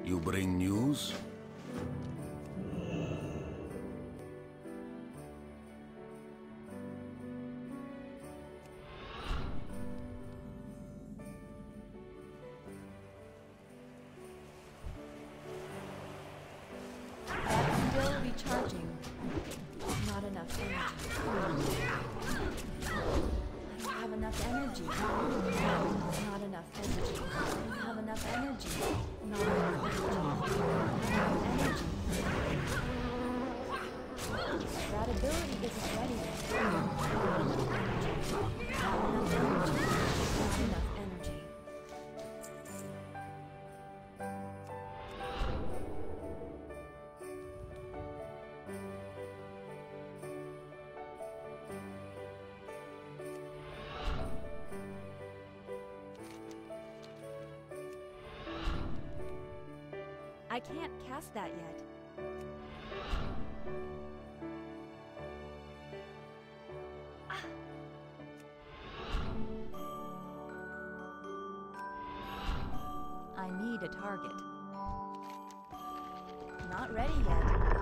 You bring news? Still recharging. Not enough energy. I don't have enough energy. Not enough energy. I don't have enough energy. Not enough energy. Not enough energy. That ability isn't ready yet. Not enough energy. Not enough energy. Not enough energy. I can't cast that yet. I need a target. Not ready yet.